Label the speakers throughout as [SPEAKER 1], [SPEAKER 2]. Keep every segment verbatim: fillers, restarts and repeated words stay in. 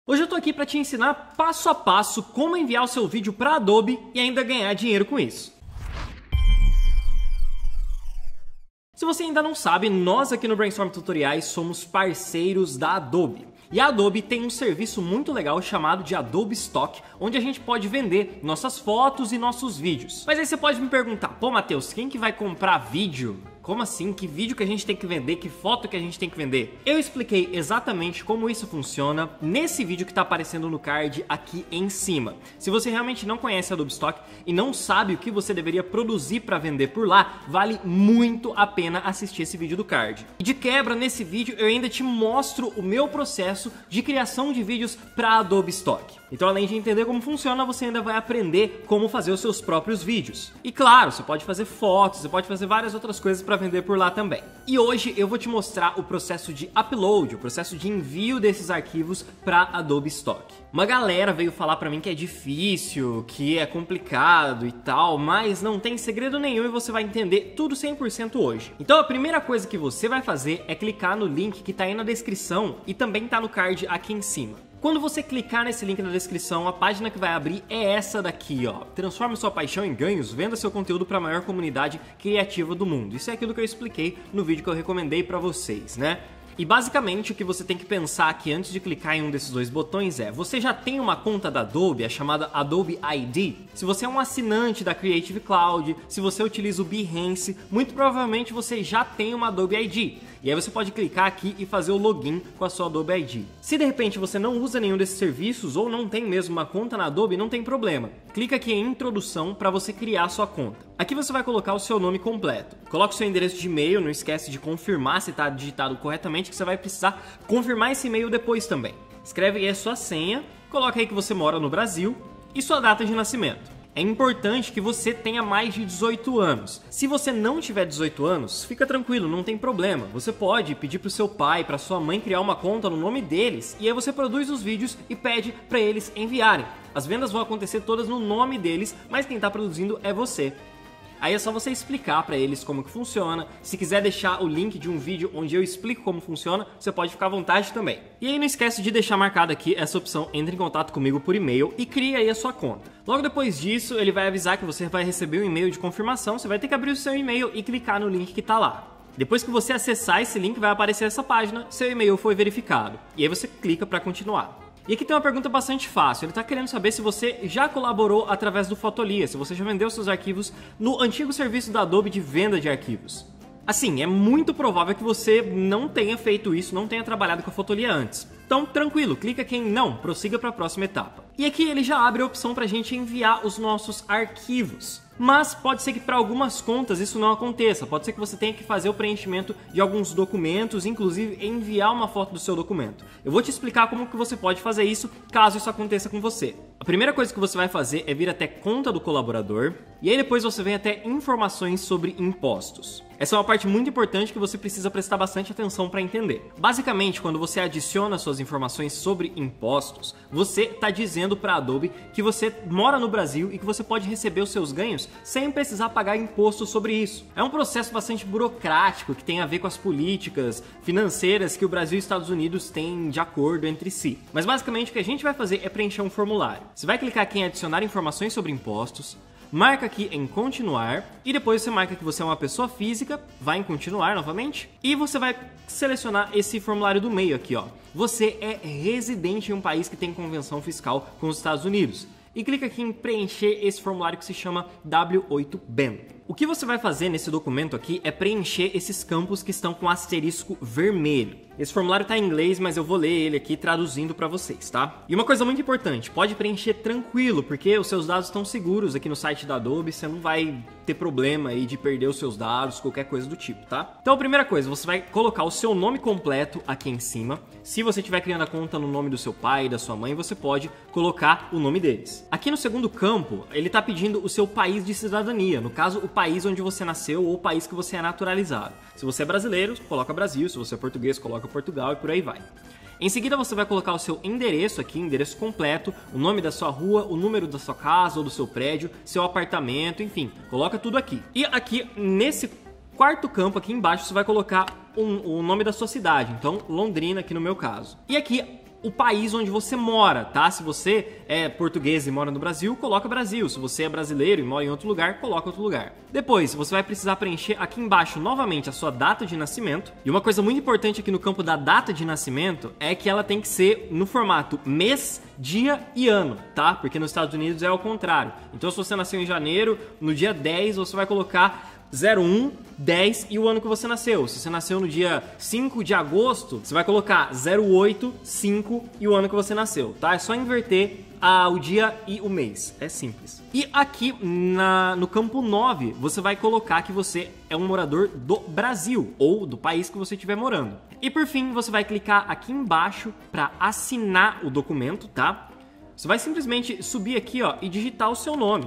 [SPEAKER 1] Hoje eu tô aqui para te ensinar passo a passo como enviar o seu vídeo para Adobe e ainda ganhar dinheiro com isso. Se você ainda não sabe, nós aqui no Brainstorm Tutoriais somos parceiros da Adobe. E a Adobe tem um serviço muito legal chamado de Adobe Stock, onde a gente pode vender nossas fotos e nossos vídeos. Mas aí você pode me perguntar, pô Matheus, quem que vai comprar vídeo? Como assim? Que vídeo que a gente tem que vender? Que foto que a gente tem que vender? Eu expliquei exatamente como isso funciona nesse vídeo que está aparecendo no card aqui em cima. Se você realmente não conhece a Adobe Stock e não sabe o que você deveria produzir para vender por lá, vale muito a pena assistir esse vídeo do card. E de quebra, nesse vídeo eu ainda te mostro o meu processo de criação de vídeos para Adobe Stock. Então, além de entender como funciona, você ainda vai aprender como fazer os seus próprios vídeos. E claro, você pode fazer fotos, você pode fazer várias outras coisas para vender por lá também. E hoje eu vou te mostrar o processo de upload, o processo de envio desses arquivos para Adobe Stock. Uma galera veio falar para mim que é difícil, que é complicado e tal, mas não tem segredo nenhum e você vai entender tudo cem por cento hoje. Então a primeira coisa que você vai fazer é clicar no link que está aí na descrição e também está no card aqui em cima. Quando você clicar nesse link na descrição, a página que vai abrir é essa daqui, ó. Transforme sua paixão em ganhos, venda seu conteúdo para a maior comunidade criativa do mundo. Isso é aquilo que eu expliquei no vídeo que eu recomendei para vocês, né? E basicamente o que você tem que pensar aqui antes de clicar em um desses dois botões é: você já tem uma conta da Adobe, a chamada Adobe I D? Se você é um assinante da Creative Cloud, se você utiliza o Behance, muito provavelmente você já tem uma Adobe I D. E aí você pode clicar aqui e fazer o login com a sua Adobe I D. Se de repente você não usa nenhum desses serviços ou não tem mesmo uma conta na Adobe, não tem problema. Clica aqui em introdução para você criar a sua conta. Aqui você vai colocar o seu nome completo. Coloque o seu endereço de e-mail, não esquece de confirmar se está digitado corretamente, que você vai precisar confirmar esse e-mail depois também. Escreve aí a sua senha, coloca aí que você mora no Brasil e sua data de nascimento. É importante que você tenha mais de dezoito anos. Se você não tiver dezoito anos, fica tranquilo, não tem problema. Você pode pedir para o seu pai, para sua mãe criar uma conta no nome deles e aí você produz os vídeos e pede para eles enviarem. As vendas vão acontecer todas no nome deles, mas quem está produzindo é você. Aí é só você explicar para eles como que funciona. Se quiser deixar o link de um vídeo onde eu explico como funciona, você pode ficar à vontade também. E aí não esquece de deixar marcado aqui essa opção entre em contato comigo por e-mail e cria aí a sua conta. Logo depois disso, ele vai avisar que você vai receber um e-mail de confirmação. Você vai ter que abrir o seu e-mail e clicar no link que está lá. Depois que você acessar esse link, vai aparecer essa página, seu e-mail foi verificado. E aí você clica para continuar. E aqui tem uma pergunta bastante fácil, ele está querendo saber se você já colaborou através do Fotolia, se você já vendeu seus arquivos no antigo serviço da Adobe de venda de arquivos. Assim, é muito provável que você não tenha feito isso, não tenha trabalhado com a Fotolia antes. Então, tranquilo, clica aqui em não, prossiga para a próxima etapa. E aqui ele já abre a opção para a gente enviar os nossos arquivos. Mas pode ser que para algumas contas isso não aconteça, pode ser que você tenha que fazer o preenchimento de alguns documentos, inclusive enviar uma foto do seu documento. Eu vou te explicar como que você pode fazer isso caso isso aconteça com você. A primeira coisa que você vai fazer é vir até conta do colaborador e aí depois você vem até informações sobre impostos. Essa é uma parte muito importante que você precisa prestar bastante atenção para entender. Basicamente, quando você adiciona suas informações sobre impostos, você está dizendo para a Adobe que você mora no Brasil e que você pode receber os seus ganhos sem precisar pagar imposto sobre isso. É um processo bastante burocrático que tem a ver com as políticas financeiras que o Brasil e os Estados Unidos têm de acordo entre si. Mas basicamente o que a gente vai fazer é preencher um formulário. Você vai clicar aqui em adicionar informações sobre impostos, marca aqui em continuar e depois você marca que você é uma pessoa física, vai em continuar novamente e você vai selecionar esse formulário do meio aqui, ó. Você é residente em um país que tem convenção fiscal com os Estados Unidos. E clica aqui em preencher esse formulário que se chama W oito B E N. O que você vai fazer nesse documento aqui é preencher esses campos que estão com asterisco vermelho. Esse formulário está em inglês, mas eu vou ler ele aqui traduzindo para vocês, tá? E uma coisa muito importante, pode preencher tranquilo, porque os seus dados estão seguros aqui no site da Adobe, você não vai ter problema aí de perder os seus dados, qualquer coisa do tipo, tá? Então a primeira coisa, você vai colocar o seu nome completo aqui em cima. Se você estiver criando a conta no nome do seu pai e da sua mãe, você pode colocar o nome deles. Aqui no segundo campo, ele está pedindo o seu país de cidadania, no caso, o país onde você nasceu ou o país que você é naturalizado. Se você é brasileiro, coloca Brasil, se você é português, coloca Portugal e por aí vai. Em seguida você vai colocar o seu endereço aqui, endereço completo, o nome da sua rua, o número da sua casa ou do seu prédio, seu apartamento, enfim, coloca tudo aqui. E aqui nesse quarto campo aqui embaixo você vai colocar um, o nome da sua cidade, então Londrina aqui no meu caso. E aqui o país onde você mora, tá? Se você é português e mora no Brasil, coloca Brasil. Se você é brasileiro e mora em outro lugar, coloca outro lugar. Depois, você vai precisar preencher aqui embaixo novamente a sua data de nascimento. E uma coisa muito importante aqui no campo da data de nascimento é que ela tem que ser no formato mês, dia e ano, tá? Porque nos Estados Unidos é ao contrário. Então, se você nasceu em janeiro, no dia dez, você vai colocar zero um, dez e o ano que você nasceu. Se você nasceu no dia cinco de agosto, você vai colocar zero oito, cinco e o ano que você nasceu, tá? É só inverter ah, o dia e o mês. É simples. E aqui na, no campo nove, você vai colocar que você é um morador do Brasil ou do país que você estiver morando. E por fim, você vai clicar aqui embaixo para assinar o documento, tá? Você vai simplesmente subir aqui, ó, e digitar o seu nome.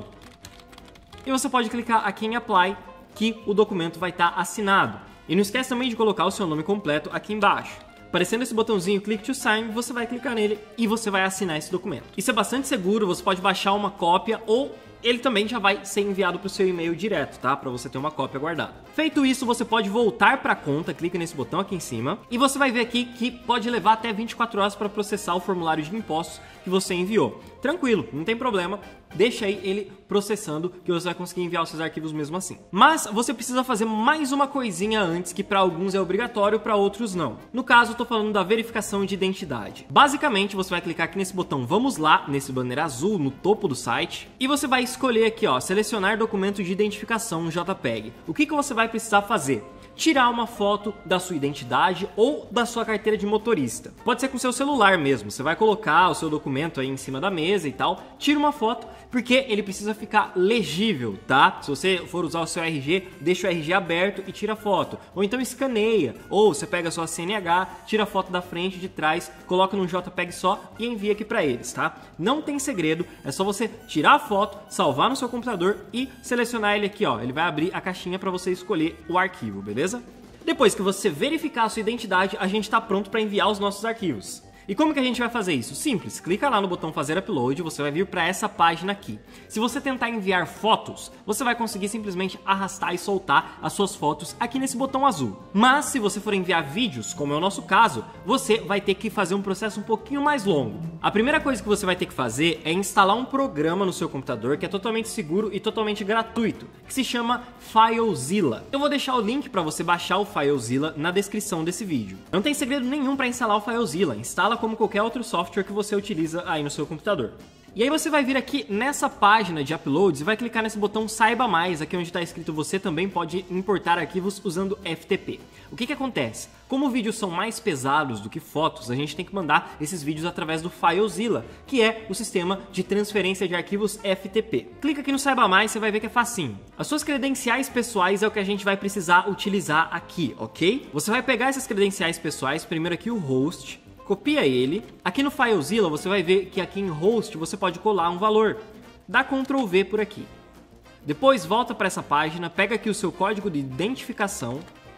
[SPEAKER 1] E você pode clicar aqui em Apply, que o documento vai estar assinado. E não esquece também de colocar o seu nome completo aqui embaixo. Aparecendo esse botãozinho Click to Sign, você vai clicar nele e você vai assinar esse documento. Isso é bastante seguro, você pode baixar uma cópia ou ele também já vai ser enviado para o seu e-mail direto, tá? Para você ter uma cópia guardada. Feito isso, você pode voltar para a conta, clica nesse botão aqui em cima e você vai ver aqui que pode levar até vinte e quatro horas para processar o formulário de impostos que você enviou. Tranquilo, não tem problema, deixa aí ele processando que você vai conseguir enviar os seus arquivos mesmo assim. Mas você precisa fazer mais uma coisinha antes, que para alguns é obrigatório, para outros não. No caso, eu tô falando da verificação de identidade. Basicamente, você vai clicar aqui nesse botão Vamos Lá, nesse banner azul no topo do site, e você vai escolher aqui, ó, selecionar documento de identificação JPEG. O que que você vai precisar fazer? Tirar uma foto da sua identidade ou da sua carteira de motorista. Pode ser com seu celular mesmo, você vai colocar o seu documento aí em cima da mesa e tal, tira uma foto, porque ele precisa ficar legível, tá? Se você for usar o seu R G, deixa o R G aberto e tira a foto. Ou então escaneia, ou você pega a sua C N H, tira a foto da frente e de trás, coloca num JPEG só e envia aqui pra eles, tá? Não tem segredo, é só você tirar a foto, salvar no seu computador e selecionar ele aqui, ó. Ele vai abrir a caixinha pra você escolher o arquivo, beleza? Depois que você verificar a sua identidade, a gente está pronto para enviar os nossos arquivos. E como que a gente vai fazer isso? Simples, clica lá no botão fazer upload, você vai vir para essa página aqui. Se você tentar enviar fotos, você vai conseguir simplesmente arrastar e soltar as suas fotos aqui nesse botão azul. Mas se você for enviar vídeos, como é o nosso caso, você vai ter que fazer um processo um pouquinho mais longo. A primeira coisa que você vai ter que fazer é instalar um programa no seu computador que é totalmente seguro e totalmente gratuito, que se chama FileZilla. Eu vou deixar o link para você baixar o FileZilla na descrição desse vídeo. Não tem segredo nenhum para instalar o FileZilla, instala como qualquer outro software que você utiliza aí no seu computador. E aí você vai vir aqui nessa página de uploads e vai clicar nesse botão Saiba Mais, aqui onde está escrito você também pode importar arquivos usando F T P. O que que acontece? Como vídeos são mais pesados do que fotos, a gente tem que mandar esses vídeos através do FileZilla, que é o sistema de transferência de arquivos F T P. Clica aqui no Saiba Mais, você vai ver que é facinho. As suas credenciais pessoais é o que a gente vai precisar utilizar aqui, ok? Você vai pegar essas credenciais pessoais, primeiro aqui o host, copia ele. Aqui no FileZilla você vai ver que aqui em host você pode colar um valor. Dá control V por aqui. Depois volta para essa página, pega aqui o seu código de identificação,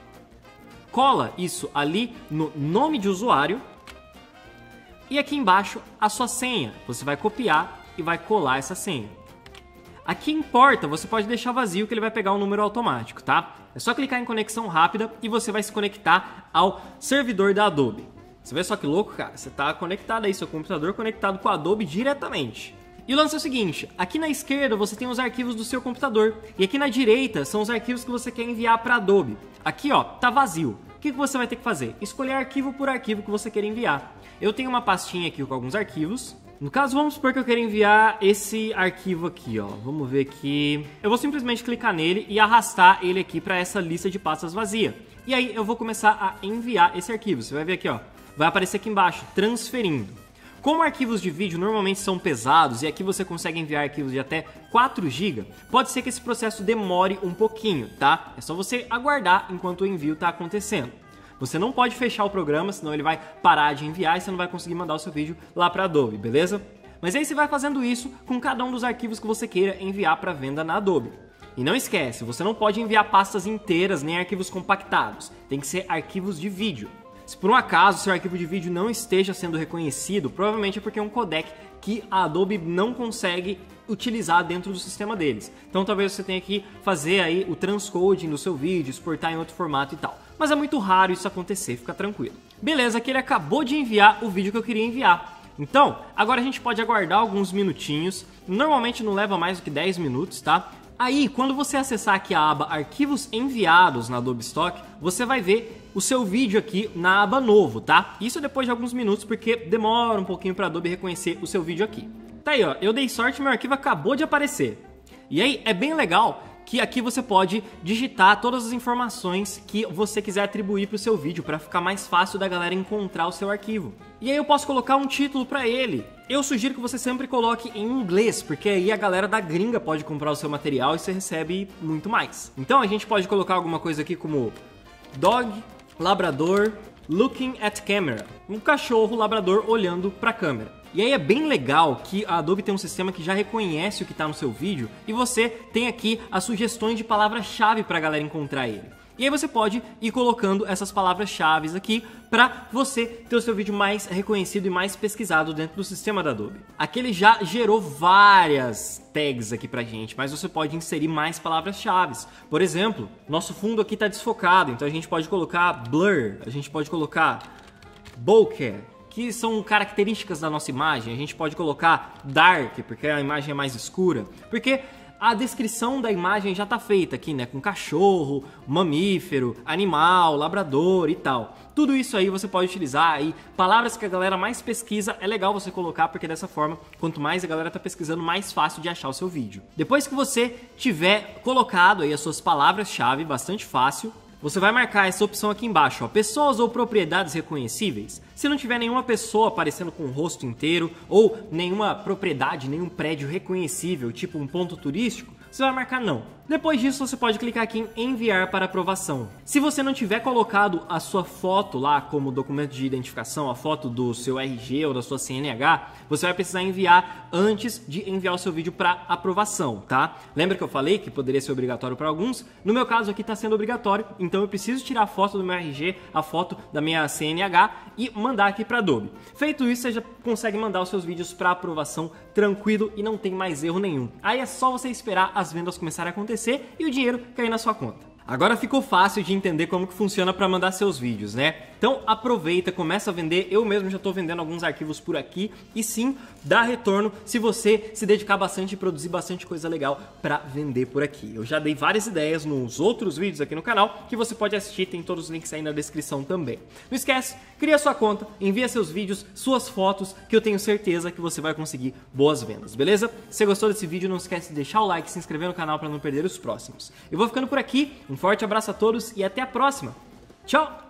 [SPEAKER 1] cola isso ali no nome de usuário e aqui embaixo a sua senha. Você vai copiar e vai colar essa senha. Aqui em porta você pode deixar vazio que ele vai pegar um número automático, tá? É só clicar em conexão rápida e você vai se conectar ao servidor da Adobe. Você vê só que louco, cara? Você está conectado aí, seu computador conectado com a Adobe diretamente. E o lance é o seguinte, aqui na esquerda você tem os arquivos do seu computador e aqui na direita são os arquivos que você quer enviar para a Adobe. Aqui, ó, tá vazio. O que você vai ter que fazer? Escolher arquivo por arquivo que você quer enviar. Eu tenho uma pastinha aqui com alguns arquivos. No caso, vamos supor que eu quero enviar esse arquivo aqui, ó. Vamos ver aqui. Eu vou simplesmente clicar nele e arrastar ele aqui para essa lista de pastas vazia. E aí eu vou começar a enviar esse arquivo. Você vai ver aqui, ó. Vai aparecer aqui embaixo, transferindo. Como arquivos de vídeo normalmente são pesados e aqui você consegue enviar arquivos de até quatro gigas, pode ser que esse processo demore um pouquinho, tá? É só você aguardar enquanto o envio está acontecendo. Você não pode fechar o programa, senão ele vai parar de enviar e você não vai conseguir mandar o seu vídeo lá para a Adobe, beleza? Mas aí você vai fazendo isso com cada um dos arquivos que você queira enviar para venda na Adobe. E não esquece, você não pode enviar pastas inteiras nem arquivos compactados, tem que ser arquivos de vídeo. Se por um acaso seu arquivo de vídeo não esteja sendo reconhecido, provavelmente é porque é um codec que a Adobe não consegue utilizar dentro do sistema deles. Então talvez você tenha que fazer aí o transcoding do seu vídeo, exportar em outro formato e tal. Mas é muito raro isso acontecer, fica tranquilo. Beleza, que ele acabou de enviar o vídeo que eu queria enviar. Então, agora a gente pode aguardar alguns minutinhos, normalmente não leva mais do que dez minutos, tá? Aí, quando você acessar aqui a aba Arquivos Enviados na Adobe Stock, você vai ver o seu vídeo aqui na aba Novo, tá? Isso depois de alguns minutos, porque demora um pouquinho para a Adobe reconhecer o seu vídeo aqui. Tá aí, ó, eu dei sorte e meu arquivo acabou de aparecer. E aí, é bem legal que aqui você pode digitar todas as informações que você quiser atribuir para o seu vídeo, para ficar mais fácil da galera encontrar o seu arquivo. E aí eu posso colocar um título para ele. Eu sugiro que você sempre coloque em inglês, porque aí a galera da gringa pode comprar o seu material e você recebe muito mais. Então a gente pode colocar alguma coisa aqui como Dog Labrador Looking at Camera, um cachorro labrador olhando para a câmera. E aí é bem legal que a Adobe tem um sistema que já reconhece o que está no seu vídeo e você tem aqui as sugestões de palavra-chave para a galera encontrar ele. E aí você pode ir colocando essas palavras-chave aqui para você ter o seu vídeo mais reconhecido e mais pesquisado dentro do sistema da Adobe. Aqui ele já gerou várias tags aqui pra gente, mas você pode inserir mais palavras-chave. Por exemplo, nosso fundo aqui está desfocado, então a gente pode colocar blur, a gente pode colocar bokeh, que são características da nossa imagem. A gente pode colocar dark, porque a imagem é mais escura, porque a descrição da imagem já está feita aqui, né? Com cachorro, mamífero, animal, labrador e tal. Tudo isso aí você pode utilizar aí. Palavras que a galera mais pesquisa, é legal você colocar, porque dessa forma, quanto mais a galera tá pesquisando, mais fácil de achar o seu vídeo. Depois que você tiver colocado aí as suas palavras-chave, bastante fácil, você vai marcar essa opção aqui embaixo, ó, pessoas ou propriedades reconhecíveis. Se não tiver nenhuma pessoa aparecendo com o rosto inteiro ou nenhuma propriedade, nenhum prédio reconhecível, tipo um ponto turístico, você vai marcar não. Depois disso, você pode clicar aqui em enviar para aprovação. Se você não tiver colocado a sua foto lá como documento de identificação, a foto do seu R G ou da sua C N H, você vai precisar enviar antes de enviar o seu vídeo para aprovação, tá? Lembra que eu falei que poderia ser obrigatório para alguns? No meu caso aqui está sendo obrigatório, então eu preciso tirar a foto do meu R G, a foto da minha C N H e mandar aqui para Adobe. Feito isso, você já consegue mandar os seus vídeos para aprovação tranquilo e não tem mais erro nenhum. Aí é só você esperar as vendas começarem a acontecer e o dinheiro cair na sua conta. Agora ficou fácil de entender como que funciona para mandar seus vídeos, né? Então aproveita, começa a vender. Eu mesmo já estou vendendo alguns arquivos por aqui e sim, dá retorno se você se dedicar bastante e produzir bastante coisa legal para vender por aqui. Eu já dei várias ideias nos outros vídeos aqui no canal que você pode assistir, tem todos os links aí na descrição também. Não esquece, cria sua conta, envia seus vídeos, suas fotos, que eu tenho certeza que você vai conseguir boas vendas, beleza? Se você gostou desse vídeo, não esquece de deixar o like, se inscrever no canal para não perder os próximos. Eu vou ficando por aqui, um forte abraço a todos e até a próxima. Tchau!